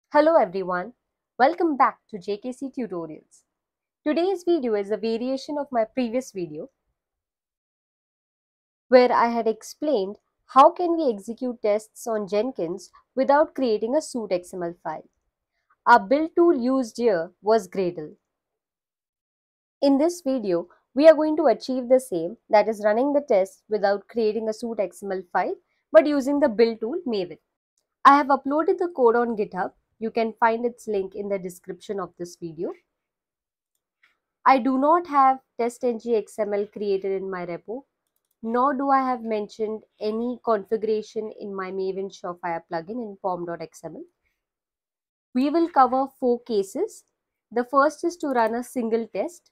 Hello everyone, welcome back to JKC Tutorials. Today's video is a variation of my previous video where I had explained how can we execute tests on Jenkins without creating a SUITE XML file. Our build tool used here was Gradle. In this video, we are going to achieve the same, that is running the test without creating a SUITE XML file but using the build tool MAVEN. I have uploaded the code on GitHub. You can find its link in the description of this video. I do not have TestNG XML created in my repo, nor do I have mentioned any configuration in my MAVEN Surefire plugin in pom.xml. We will cover 4 cases. The first is to run a single test.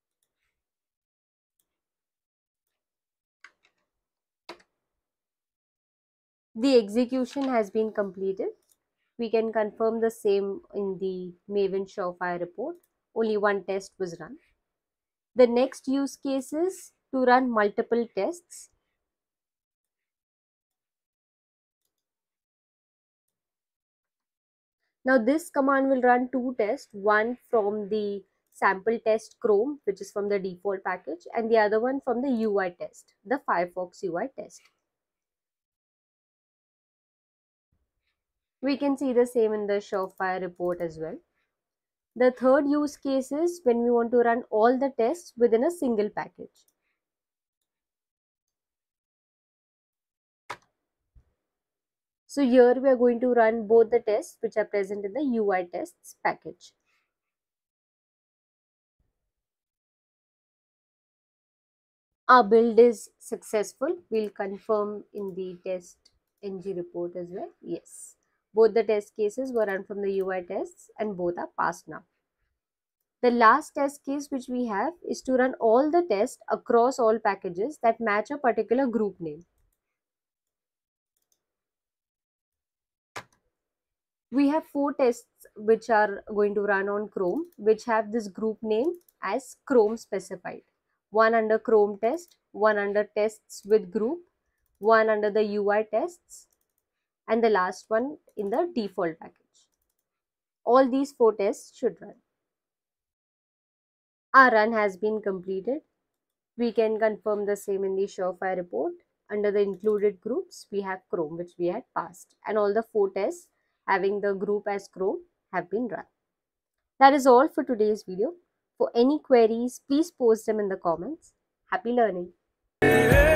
The execution has been completed. We can confirm the same in the MAVEN Surefire report. Only one test was run. The next use case is to run multiple tests. Now this command will run 2 tests, one from the sample test Chrome, which is from the default package, and the other one from the UI test, the Firefox UI test. We can see the same in the Surefire report as well. The third use case is when we want to run all the tests within a single package. So here we are going to run both the tests which are present in the UI tests package. Our build is successful. We'll confirm in the TestNG report as well. Yes, both the test cases were run from the UI tests and both are passed now. The last test case which we have is to run all the tests across all packages that match a particular group name. We have 4 tests which are going to run on Chrome, which have this group name as Chrome specified. One under Chrome test, one under tests with group, one under the UI tests, and the last one in the default package. All these 4 tests should run. Our run has been completed. We can confirm the same in the Surefire report. Under the included groups, we have Chrome, which we had passed, and all the 4 tests having the group as Chrome have been run. That is all for today's video. For any queries, please post them in the comments. Happy learning!